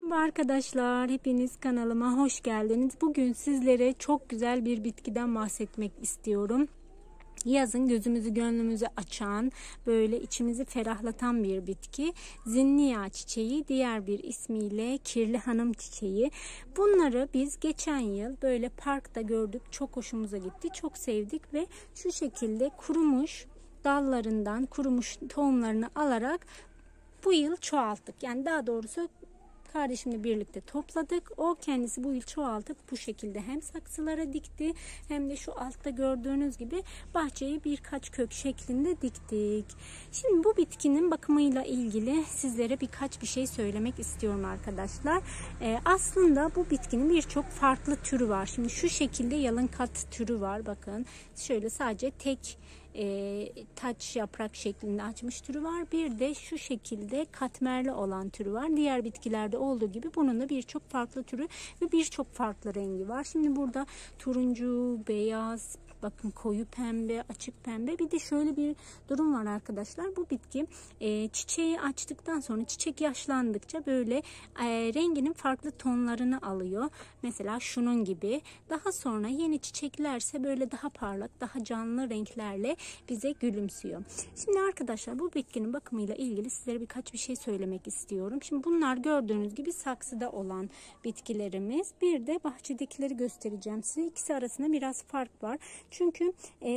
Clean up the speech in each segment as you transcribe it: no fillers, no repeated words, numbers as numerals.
Merhaba arkadaşlar, hepiniz kanalıma hoş geldiniz. Bugün sizlere çok güzel bir bitkiden bahsetmek istiyorum. Yazın gözümüzü gönlümüzü açan, böyle içimizi ferahlatan bir bitki. Zinniya çiçeği, diğer bir ismiyle kirli hanım çiçeği. Bunları biz geçen yıl böyle parkta gördük. Çok hoşumuza gitti, çok sevdik ve şu şekilde kurumuş dallarından kurumuş tohumlarını alarak bu yıl çoğalttık. Yani daha doğrusu kardeşimle birlikte topladık. O kendisi bu yıl çoğaltıp bu şekilde hem saksılara dikti hem de şu altta gördüğünüz gibi bahçeyi birkaç kök şeklinde diktik. Şimdi bu bitkinin bakımıyla ilgili sizlere birkaç bir şey söylemek istiyorum arkadaşlar. Aslında bu bitkinin birçok farklı türü var. Şimdi şu şekilde yalın kat türü var. Bakın şöyle sadece tek taç yaprak şeklinde açmış türü var. Bir de şu şekilde katmerli olan türü var. Diğer bitkilerde olduğu gibi bunun da birçok farklı türü ve birçok farklı rengi var. Şimdi burada turuncu, beyaz, bakın koyu pembe, açık pembe. Bir de şöyle bir durum var arkadaşlar. Bu bitki çiçeği açtıktan sonra çiçek yaşlandıkça böyle renginin farklı tonlarını alıyor. Mesela şunun gibi. Daha sonra yeni çiçeklerse böyle daha parlak, daha canlı renklerle bize gülümsüyor. Şimdi arkadaşlar bu bitkinin bakımıyla ilgili sizlere birkaç bir şey söylemek istiyorum. Şimdi bunlar gördüğünüz gibi saksıda olan bitkilerimiz. Bir de bahçedekileri göstereceğim size. İkisi arasında biraz fark var. Çünkü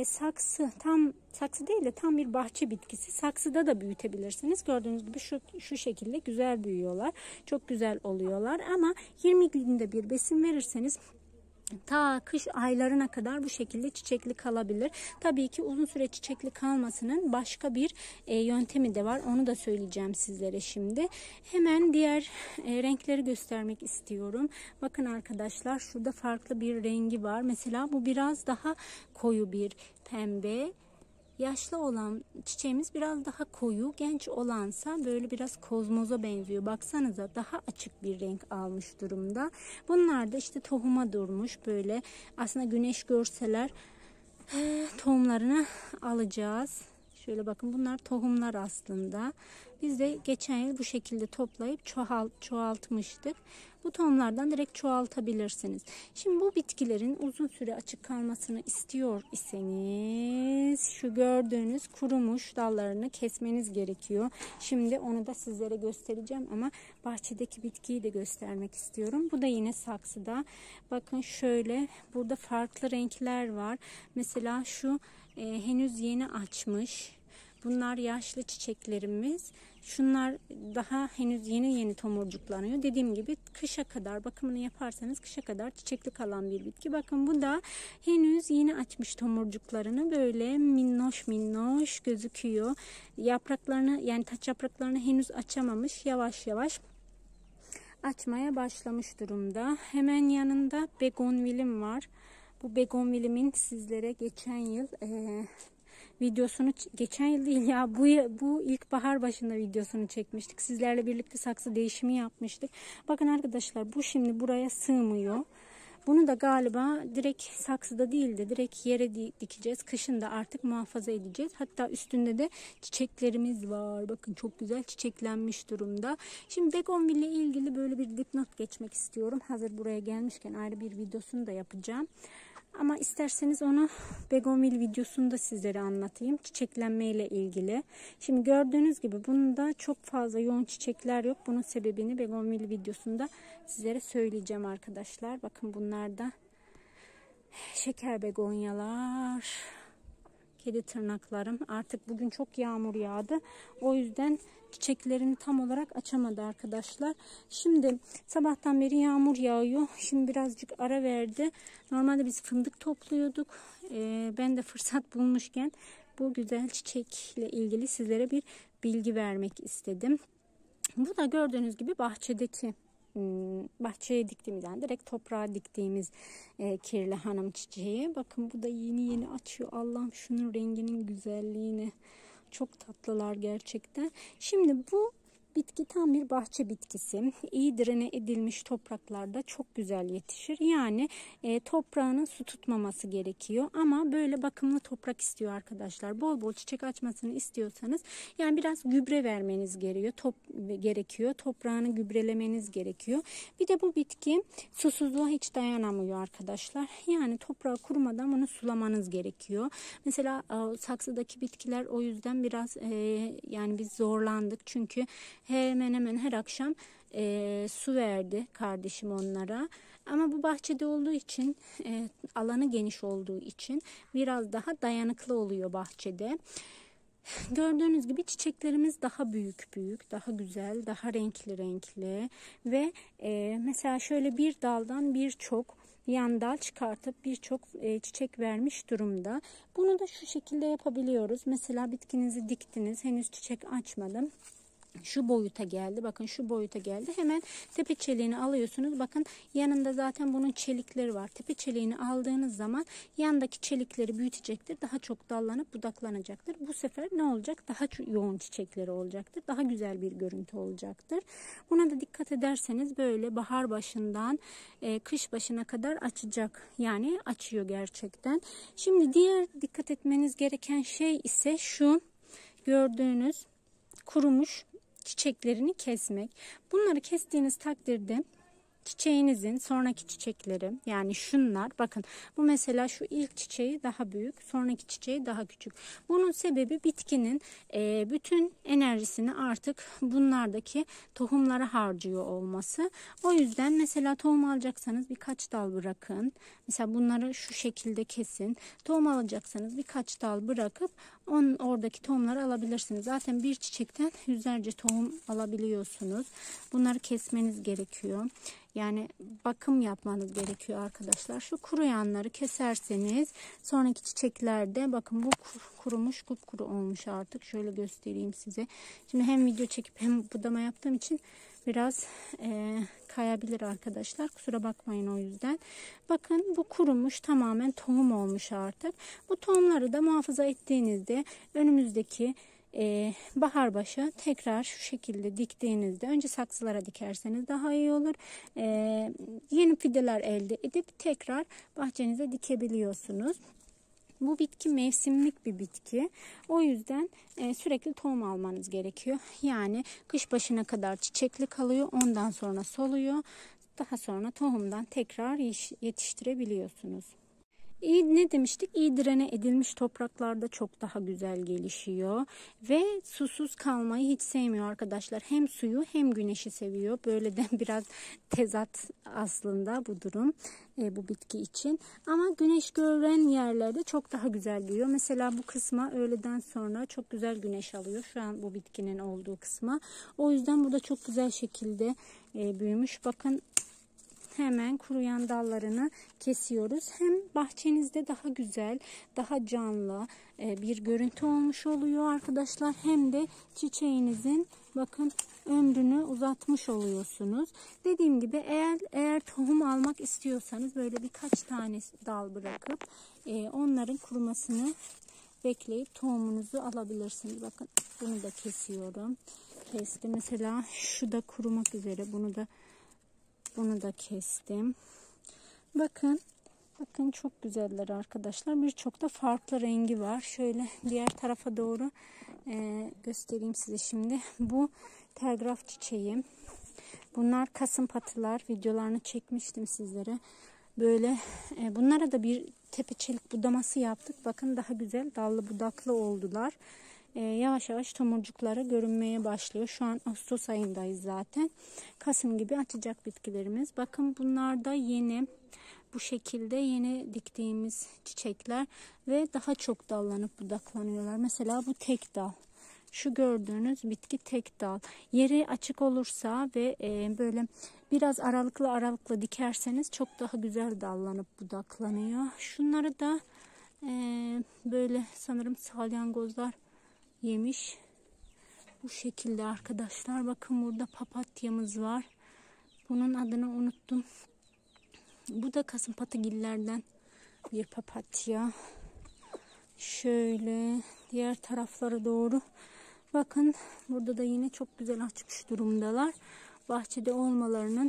saksı değil de tam bir bahçe bitkisi. Saksıda da büyütebilirsiniz. Gördüğünüz gibi şu şekilde güzel büyüyorlar. Çok güzel oluyorlar ama 20 günde bir besin verirseniz ta kış aylarına kadar bu şekilde çiçekli kalabilir. Tabii ki uzun süre çiçekli kalmasının başka bir yöntemi de var. Onu da söyleyeceğim sizlere şimdi. Hemen diğer renkleri göstermek istiyorum. Bakın arkadaşlar şurada farklı bir rengi var. Mesela bu biraz daha koyu bir pembe. Yaşlı olan çiçeğimiz biraz daha koyu, genç olansa böyle biraz kozmoza benziyor. Baksanıza daha açık bir renk almış durumda. Bunlar da işte tohuma durmuş böyle. Aslında güneş görseler tohumlarını alacağız. Şöyle bakın bunlar tohumlar aslında. Biz de geçen yıl bu şekilde toplayıp çoğaltmıştık. Bu tohumlardan direkt çoğaltabilirsiniz. Şimdi bu bitkilerin uzun süre açık kalmasını istiyor iseniz şu gördüğünüz kurumuş dallarını kesmeniz gerekiyor. Şimdi onu da sizlere göstereceğim ama bahçedeki bitkiyi de göstermek istiyorum. Bu da yine saksıda. Bakın şöyle burada farklı renkler var. Mesela şu henüz yeni açmış. Bunlar yaşlı çiçeklerimiz. Şunlar daha henüz yeni tomurcuklanıyor. Dediğim gibi kışa kadar bakımını yaparsanız kışa kadar çiçekli kalan bir bitki. Bakın bu da henüz yeni açmış tomurcuklarını böyle minnoş gözüküyor. Yapraklarını yani taç yapraklarını henüz açamamış. Yavaş yavaş açmaya başlamış durumda. Hemen yanında begonvilim var. Bu begonvilimin sizlere geçen yıl videosunu geçen yıl değil ya bu ilkbahar başında videosunu çekmiştik. Sizlerle birlikte saksı değişimi yapmıştık. Bakın arkadaşlar bu şimdi buraya sığmıyor. Bunu da galiba direkt saksıda değil de direkt yere dikeceğiz. Kışın da artık muhafaza edeceğiz. Hatta üstünde de çiçeklerimiz var. Bakın çok güzel çiçeklenmiş durumda. Şimdi begonville ile ilgili böyle bir dipnot geçmek istiyorum. Hazır buraya gelmişken ayrı bir videosunu da yapacağım. Ama isterseniz onu begonvil videosunda sizlere anlatayım. Çiçeklenme ile ilgili. Şimdi gördüğünüz gibi bunda çok fazla yoğun çiçekler yok. Bunun sebebini begonvil videosunda sizlere söyleyeceğim arkadaşlar. Bakın bunlar da şeker begonyalar. Kedi tırnaklarım. Artık bugün çok yağmur yağdı. O yüzden çiçeklerini tam olarak açamadı arkadaşlar. Şimdi sabahtan beri yağmur yağıyor. Şimdi birazcık ara verdi. Normalde biz fındık topluyorduk. Ben de fırsat bulmuşken bu güzel çiçekle ilgili sizlere bir bilgi vermek istedim. Bu da gördüğünüz gibi bahçeye diktiğimiz yani direkt toprağa diktiğimiz kirli hanım çiçeği. Bakın bu da yeni açıyor. Allah'ım şunun renginin güzelliğini. Çok tatlılar gerçekten. Şimdi bu bitki tam bir bahçe bitkisi. İyi direne edilmiş topraklarda çok güzel yetişir. Yani toprağının su tutmaması gerekiyor. Ama böyle bakımlı toprak istiyor arkadaşlar. Bol bol çiçek açmasını istiyorsanız yani biraz gübre vermeniz gerekiyor. Toprağını gübrelemeniz gerekiyor. Bir de bu bitki susuzluğa hiç dayanamıyor arkadaşlar. Yani toprağı kurumadan bunu sulamanız gerekiyor. Mesela saksıdaki bitkiler o yüzden biraz yani biz zorlandık. Çünkü hemen hemen her akşam su verdi kardeşim onlara. Ama bu bahçede olduğu için alanı geniş olduğu için biraz daha dayanıklı oluyor bahçede. Gördüğünüz gibi çiçeklerimiz daha büyük, daha güzel, daha renkli ve mesela şöyle bir daldan birçok yan dal çıkartıp birçok çiçek vermiş durumda. Bunu da şu şekilde yapabiliyoruz. Mesela bitkinizi diktiniz, henüz çiçek açmadım. Şu boyuta geldi. Bakın şu boyuta geldi. Hemen tepe çeliğini alıyorsunuz. Bakın yanında zaten bunun çelikleri var. Tepe çeliğini aldığınız zaman yandaki çelikleri büyütecektir. Daha çok dallanıp budaklanacaktır. Bu sefer ne olacak? Daha yoğun çiçekleri olacaktır. Daha güzel bir görüntü olacaktır. Buna da dikkat ederseniz böyle bahar başından kış başına kadar açacak. Yani açıyor gerçekten. Şimdi diğer dikkat etmeniz gereken şey ise şu gördüğünüz kurumuş çiçeklerini kesmek. Bunları kestiğiniz takdirde çiçeğinizin sonraki çiçekleri yani şunlar bakın bu mesela şu ilk çiçeği daha büyük, sonraki çiçeği daha küçük. Bunun sebebi bitkinin bütün enerjisini artık bunlardaki tohumlara harcıyor olması. O yüzden mesela tohum alacaksanız birkaç dal bırakın. Mesela bunları şu şekilde kesin. Tohum alacaksanız birkaç dal bırakıp oradaki tohumları alabilirsiniz. Zaten bir çiçekten yüzlerce tohum alabiliyorsunuz. Bunları kesmeniz gerekiyor. Yani bakım yapmanız gerekiyor arkadaşlar. Şu kuruyanları keserseniz sonraki çiçeklerde bakın bu kurumuş, kupkuru olmuş artık. Şöyle göstereyim size. Şimdi hem video çekip hem budama yaptığım için biraz kayabilir arkadaşlar. Kusura bakmayın o yüzden. Bakın bu kurumuş, tamamen tohum olmuş artık. Bu tohumları da muhafaza ettiğinizde önümüzdeki bahar başı tekrar şu şekilde diktiğinizde önce saksılara dikerseniz daha iyi olur. Yeni fideler elde edip tekrar bahçenize dikebiliyorsunuz. Bu bitki mevsimlik bir bitki. O yüzden sürekli tohum almanız gerekiyor. Yani kış başına kadar çiçekli kalıyor. Ondan sonra soluyor. Daha sonra tohumdan tekrar yetiştirebiliyorsunuz. Ne demiştik? İyi direne edilmiş topraklarda çok daha güzel gelişiyor ve susuz kalmayı hiç sevmiyor arkadaşlar. Hem suyu hem güneşi seviyor. Böyle de biraz tezat aslında bu durum bu bitki için. Ama güneş gören yerlerde çok daha güzel büyüyor. Mesela bu kısma öğleden sonra çok güzel güneş alıyor. Şu an bu bitkinin olduğu kısma. O yüzden bu da çok güzel şekilde büyümüş. Bakın. Hemen kuruyan dallarını kesiyoruz. Hem bahçenizde daha güzel, daha canlı bir görüntü olmuş oluyor arkadaşlar. Hem de çiçeğinizin bakın ömrünü uzatmış oluyorsunuz. Dediğim gibi eğer tohum almak istiyorsanız böyle birkaç tane dal bırakıp onların kurumasını bekleyip tohumunuzu alabilirsiniz. Bakın bunu da kesiyorum. Kestim. Mesela şu da kurumak üzere. Bunu da kestim. Bakın çok güzeller arkadaşlar. Birçok da farklı rengi var. Şöyle diğer tarafa doğru göstereyim size şimdi. Bu telgraf çiçeği. Bunlar kasımpatılar. Videolarını çekmiştim sizlere. Böyle bunlara da bir tepeçelik budaması yaptık. Bakın daha güzel dallı budaklı oldular. Yavaş yavaş tomurcukları görünmeye başlıyor. Şu an Ağustos ayındayız zaten. Kasım gibi açacak bitkilerimiz. Bakın bunlar da yeni bu şekilde yeni diktiğimiz çiçekler ve daha çok dallanıp budaklanıyorlar. Mesela bu tek dal. Şu gördüğünüz bitki tek dal. Yeri açık olursa ve böyle biraz aralıklı dikerseniz çok daha güzel dallanıp budaklanıyor. Şunları da böyle sanırım salyangozlar yemiş. Bu şekilde arkadaşlar. Bakın burada papatyamız var. Bunun adını unuttum. Bu da kasımpatıgillerden bir papatya. Şöyle diğer taraflara doğru Bakın burada da yine çok güzel açmış durumdalar. Bahçede olmalarının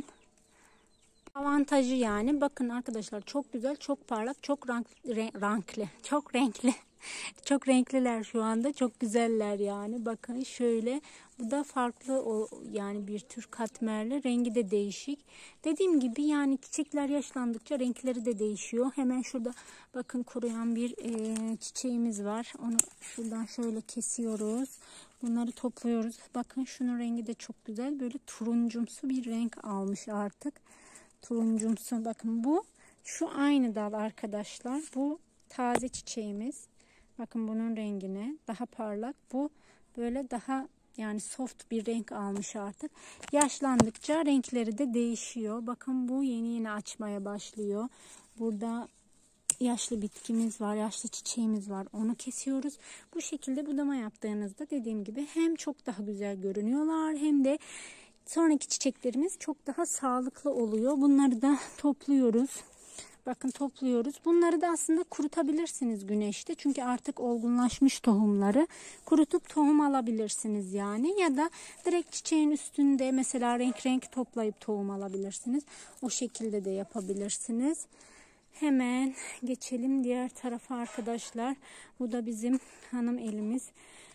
avantajı yani. Bakın arkadaşlar çok güzel, çok parlak, çok renkli, çok renkli. Çok renkliler şu anda. Çok güzeller yani. Bakın şöyle. Bu da farklı yani bir tür katmerli. Rengi de değişik. Dediğim gibi yani çiçekler yaşlandıkça renkleri de değişiyor. Hemen şurada bakın kuruyan bir çiçeğimiz var. Onu şuradan şöyle kesiyoruz. Bunları topluyoruz. Bakın şunun rengi de çok güzel. Böyle turuncumsu bir renk almış artık. Turuncumsu. Bakın bu şu aynı dal arkadaşlar. Bu taze çiçeğimiz. Bakın bunun rengine daha parlak. Bu böyle daha yani soft bir renk almış artık. Yaşlandıkça renkleri de değişiyor. Bakın bu yeni açmaya başlıyor. Burada yaşlı bitkimiz var, yaşlı çiçeğimiz var. Onu kesiyoruz. Bu şekilde budama yaptığınızda dediğim gibi hem çok daha güzel görünüyorlar hem de sonraki çiçeklerimiz çok daha sağlıklı oluyor. Bunları da topluyoruz. Bakın topluyoruz. Bunları da aslında kurutabilirsiniz güneşte. Çünkü artık olgunlaşmış tohumları. Kurutup tohum alabilirsiniz yani. Ya da direkt çiçeğin üstünde mesela renk toplayıp tohum alabilirsiniz. O şekilde de yapabilirsiniz. Hemen geçelim diğer tarafa arkadaşlar. Bu da bizim hanım elimiz.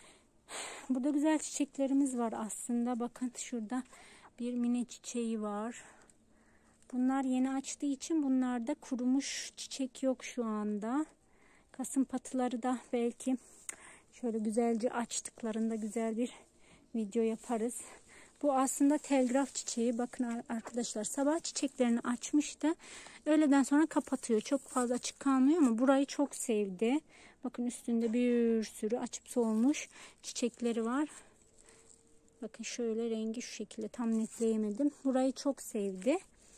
Burada güzel çiçeklerimiz var aslında. Bakın şurada bir mini çiçeği var. Bunlar yeni açtığı için bunlarda kurumuş çiçek yok şu anda. Kasım patıları da belki şöyle güzelce açtıklarında güzel bir video yaparız. Bu aslında telgraf çiçeği. Bakın arkadaşlar sabah çiçeklerini açmıştı. Öğleden sonra kapatıyor. Çok fazla açık kalmıyor ama burayı çok sevdi. Bakın üstünde bir sürü açıp solmuş çiçekleri var. Bakın şöyle rengi şu şekilde tam netleyemedim. Burayı çok sevdi.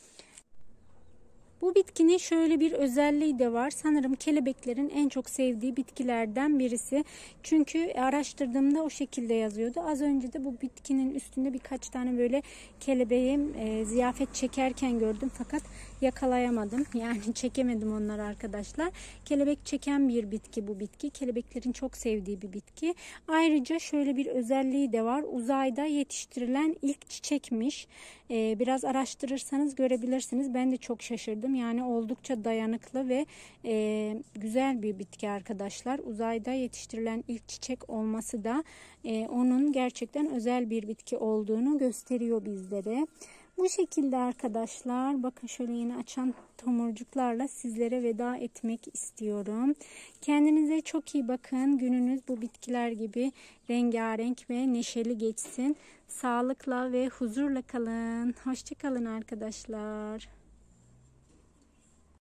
Bu bitkinin şöyle bir özelliği de var. Sanırım kelebeklerin en çok sevdiği bitkilerden birisi. Çünkü araştırdığımda o şekilde yazıyordu. Az önce de bu bitkinin üstünde birkaç tane böyle kelebeği ziyafet çekerken gördüm. Fakat yakalayamadım. Yani çekemedim onları arkadaşlar. Kelebek çeken bir bitki bu bitki. Kelebeklerin çok sevdiği bir bitki. Ayrıca şöyle bir özelliği de var. Uzayda yetiştirilen ilk çiçekmiş. Biraz araştırırsanız görebilirsiniz. Ben de çok şaşırdım. Yani oldukça dayanıklı ve güzel bir bitki arkadaşlar. Uzayda yetiştirilen ilk çiçek olması da onun gerçekten özel bir bitki olduğunu gösteriyor bizlere. Bu şekilde arkadaşlar bakın şöyle yeni açan tomurcuklarla sizlere veda etmek istiyorum. Kendinize çok iyi bakın. Gününüz bu bitkiler gibi rengarenk ve neşeli geçsin. Sağlıkla ve huzurla kalın. Hoşça kalın arkadaşlar.